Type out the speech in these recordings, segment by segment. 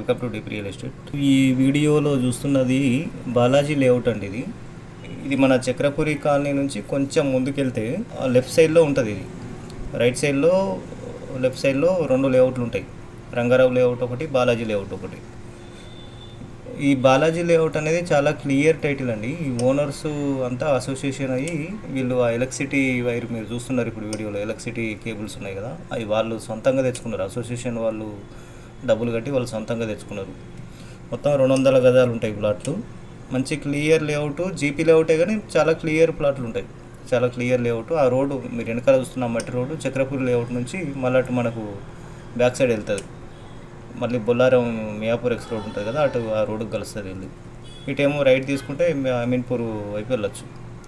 Welcome to Deep real estate. ఈ వీడియోలో చూస్తున్నది బాలాజీ లేఅవుట్ అండి. ఇది మన చక్రపురి కాలనీ నుంచి కొంచెం ముందుకెళ్తే లెఫ్ట్ సైడ్లో ఉంటుంది. ఇది రైట్ సైడ్లో లెఫ్ట్ సైడ్లో రెండు లేఅవుట్లు ఉంటాయి. రంగారావు లేఅవుట్ ఒకటి, బాలాజీ లేఅవుట్ ఒకటి. ఈ బాలాజీ లేఅవుట్ అనేది చాలా క్లియర్ టైటిల్ అండి. ఈ ఓనర్స్ అంతా అసోసియేషన్ అయ్యి వీళ్ళు ఆ ఎలక్ట్రిసిటీ వైర్ మీరు చూస్తున్నారు ఇప్పుడు వీడియోలో, ఎలక్ట్రిసిటీ కేబుల్స్ ఉన్నాయి కదా, అవి వాళ్ళు సొంతంగా తెచ్చుకున్నారు. అసోసియేషన్ వాళ్ళు డబ్బులు కట్టి వాళ్ళు సొంతంగా తెచ్చుకున్నారు. మొత్తం 200 గజాలు ఉంటాయి ప్లాట్లు. మంచి క్లియర్ లేఅవుట్, జీపీ లేఅవుటే కానీ చాలా క్లియర్ ప్లాట్లు ఉంటాయి. చాలా క్లియర్ లేఅవుట్. ఆ రోడ్డు మీరు వెనకాల చూస్తున్న మట్టి రోడ్డు చక్రపూరి లేఅవుట్ నుంచి మళ్ళీ అటు మనకు బ్యాక్ సైడ్ వెళ్తుంది. మళ్ళీ బొల్లారం మియాపూర్ ఎక్స్ రోడ్ ఉంటుంది కదా, అటు ఆ రోడ్డుకి కలుస్తుంది వెళ్ళి. ఇటేమో రైట్ తీసుకుంటే అమీన్పూర్ వైపు వెళ్ళొచ్చు.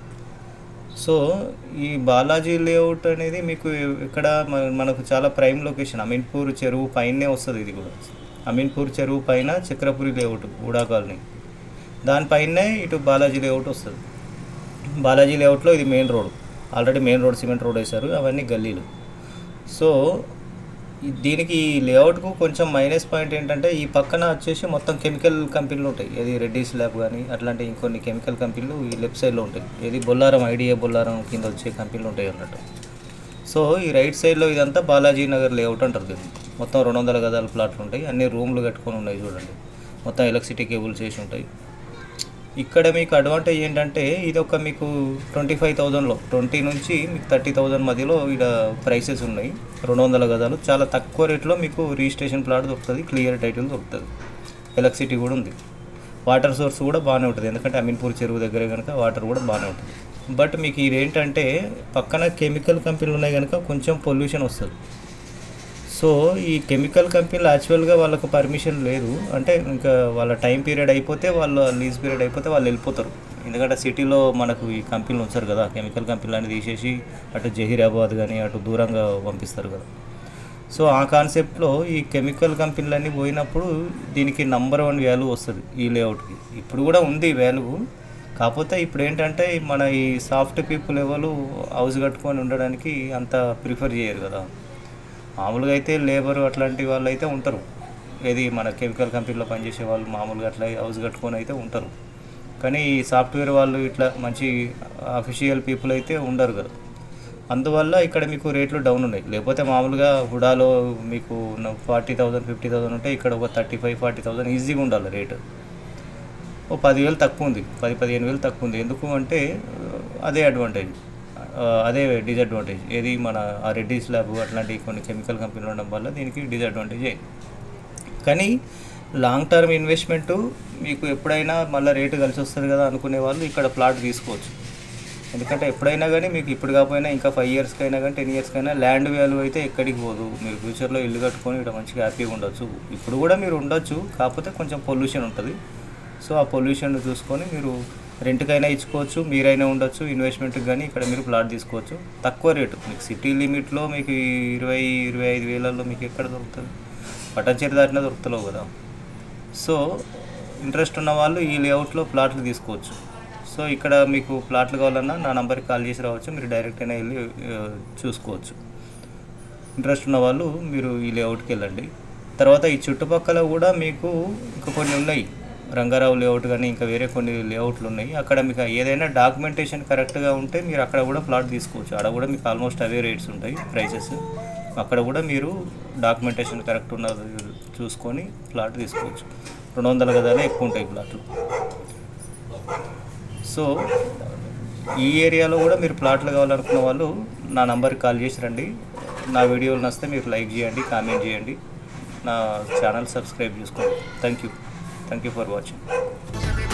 సో ఈ బాలాజీ లేఅవుట్ అనేది మీకు ఇక్కడ మనకు చాలా ప్రైమ్ లొకేషన్. అమీన్పూర్ చెరువు పైనే వస్తుంది. ఇది కూడా అమీన్పూర్ చెరువు పైన చక్రపురి లేఅవుట్ ఊడా కాలనీ, దానిపైనే ఇటు బాలాజీ లేఅవుట్ వస్తుంది. బాలాజీ లేఅవుట్లో ఇది main road, already main road cement road వేశారు, అవన్నీ గల్లీలు. సో దీనికి ఈ లేఅవుట్కు కొంచెం మైనస్ పాయింట్ ఏంటంటే ఈ పక్కన వచ్చేసి మొత్తం కెమికల్ కంపెనీలు ఉంటాయి. ఏది రెడ్డీస్ ల్యాబ్ కానీ అట్లాంటి ఇంకొన్ని కెమికల్ కంపెనీలు ఈ లెఫ్ట్ సైడ్లో ఉంటాయి. ఏది బొల్లారం, ఐడియా బొల్లారం కింద వచ్చే కంపెనీలు ఉంటాయి అన్నట్టు. సో ఈ రైట్ సైడ్లో ఇదంతా బాలాజీ నగర్ లేఅవుట్ అంటారు. దీన్ని మొత్తం 200 గజాల ప్లాట్లు ఉంటాయి. అన్ని రూమ్లు కట్టుకొని ఉన్నాయి చూడండి. మొత్తం ఎలక్ట్రిసిటీ కేబుల్స్ వేసి ఉంటాయి. ఇక్కడ మీకు అడ్వాంటేజ్ ఏంటంటే ఇది ఒక మీకు 25,000లో 20 నుంచి మీకు 30,000 మధ్యలో ఇక్కడ ప్రైసెస్ ఉన్నాయి. 200 గజాలు చాలా తక్కువ రేట్లో మీకు రిజిస్ట్రేషన్ ప్లాట్ దొరుకుతుంది, క్లియర్ టైటిల్ దొరుకుతుంది. ఎలక్ట్రిసిటీ కూడా ఉంది, వాటర్ సోర్స్ కూడా బాగానే ఉంటుంది. ఎందుకంటే అమీన్పూర్ చెరువు దగ్గర కనుక వాటర్ కూడా బాగానే ఉంటుంది. బట్ మీకు ఇదేంటంటే పక్కన కెమికల్ కంపెనీలు ఉన్నాయి కనుక కొంచెం పొల్యూషన్ వస్తుంది. సో ఈ కెమికల్ కంపెనీలు యాక్చువల్గా వాళ్ళకు పర్మిషన్ లేదు. అంటే ఇంకా వాళ్ళ టైం పీరియడ్ అయిపోతే, వాళ్ళ లీజ్ పీరియడ్ అయిపోతే వాళ్ళు వెళ్ళిపోతారు. ఎందుకంటే సిటీలో మనకు ఈ కంపెనీలు ఉంచారు కదా, కెమికల్ కంపెనీలు అని తీసేసి అటు జహీరాబాద్ కానీ అటు దూరంగా పంపిస్తారు కదా. సో ఆ కాన్సెప్ట్లో ఈ కెమికల్ కంపెనీలన్నీ పోయినప్పుడు దీనికి నంబర్ 1 వాల్యూ వస్తుంది ఈ లేఅవుట్కి. ఇప్పుడు కూడా ఉంది వాల్యూ. కాకపోతే ఇప్పుడు ఏంటంటే మన ఈ సాఫ్ట్ పీపుల్ ఎవరు హౌస్ కట్టుకొని ఉండడానికి అంత ప్రిఫర్ చేయరు కదా. మామూలుగా అయితే లేబరు అట్లాంటి వాళ్ళు అయితే ఉంటారు. ఏది మన కెమికల్ కంపెనీలో పనిచేసే వాళ్ళు మామూలుగా అట్లా హౌస్ కట్టుకొని అయితే ఉంటారు. కానీ ఈ సాఫ్ట్వేర్ వాళ్ళు ఇట్లా మంచి అఫీషియల్ పీపుల్ అయితే ఉండరు కదా. అందువల్ల ఇక్కడ మీకు రేట్లు డౌన్ ఉన్నాయి. లేకపోతే మామూలుగా హుడాలో మీకు 40,000 50,000 ఉంటే ఇక్కడ ఒక 35-40,000 ఈజీగా ఉండాలి రేటు. ఓ 10,000 తక్కువ ఉంది, 10-15,000 తక్కువ ఉంది. ఎందుకు అంటే అదే అడ్వాంటేజ్, అదే డిసడ్వాంటేజ్. ఏది మన ఆ రెడ్డీస్ ల్యాబ్ అట్లాంటి కొన్ని కెమికల్ కంపెనీలు ఉండడం వల్ల దీనికి డిసడ్వాంటేజ్ అయింది. కానీ లాంగ్ టర్మ్ ఇన్వెస్ట్మెంటు మీకు ఎప్పుడైనా మళ్ళీ రేటు కలిసి వస్తుంది కదా అనుకునే వాళ్ళు ఇక్కడ ప్లాట్ తీసుకోవచ్చు. ఎందుకంటే ఎప్పుడైనా కానీ మీకు ఇప్పుడు కాకపోయినా ఇంకా 5 ఇయర్స్కైనా కానీ 10 ఇయర్స్కైనా ల్యాండ్ వాల్యూ అయితే ఎక్కడికి పోదు. మీరు ఫ్యూచర్లో ఇల్లు కట్టుకొని ఇక్కడ మంచిగా హ్యాపీగా ఉండొచ్చు. ఇప్పుడు కూడా మీరు ఉండొచ్చు, కాకపోతే కొంచెం పొల్యూషన్ ఉంటుంది. సో ఆ పొల్యూషన్ చూసుకొని మీరు రెంట్కైనా ఇచ్చుకోవచ్చు, మీరైనా ఉండొచ్చు. ఇన్వెస్ట్మెంట్కి కానీ ఇక్కడ మీరు ప్లాట్ తీసుకోవచ్చు తక్కువ రేటు. మీకు సిటీ లిమిట్లో మీకు 20-25 వేలలో మీకు ఎక్కడ దొరుకుతుంది? పట్టంచేరి దాటినా దొరుకుతలేవు కదా. సో ఇంట్రెస్ట్ ఉన్న వాళ్ళు ఈ లేఅవుట్లో ప్లాట్లు తీసుకోవచ్చు. సో ఇక్కడ మీకు ప్లాట్లు కావాలన్నా నా నెంబర్కి కాల్ చేసి రావచ్చు, మీరు డైరెక్ట్ అయినా వెళ్ళి చూసుకోవచ్చు. ఇంట్రెస్ట్ ఉన్న వాళ్ళు మీరు ఈ లేఅవుట్కి వెళ్ళండి. తర్వాత ఈ చుట్టుపక్కల కూడా మీకు ఇంకా కొన్ని ఉన్నాయి, రంగారావు లేఅవుట్ కానీ ఇంకా వేరే కొన్ని లేఅవుట్లు ఉన్నాయి. అక్కడ మీకు ఏదైనా డాక్యుమెంటేషన్ కరెక్ట్గా ఉంటే మీరు అక్కడ కూడా ప్లాట్ తీసుకోవచ్చు. అక్కడ కూడా మీకు ఆల్మోస్ట్ అవే రేట్స్ ఉంటాయి, ప్రైసెస్. అక్కడ కూడా మీరు డాక్యుమెంటేషన్ కరెక్ట్ ఉన్నది చూసుకొని ప్లాట్ తీసుకోవచ్చు. 200 గజాలే ఎక్కువ ఉంటాయి ప్లాట్లు. సో ఈ ఏరియాలో కూడా మీరు ప్లాట్లు కావాలనుకున్న వాళ్ళు నా నంబర్కి కాల్ చేసి రండి. నా వీడియోలు నచ్చితే మీరు లైక్ చేయండి, కామెంట్ చేయండి, నా ఛానల్ సబ్స్క్రైబ్ చేసుకోండి. Thank you for watching.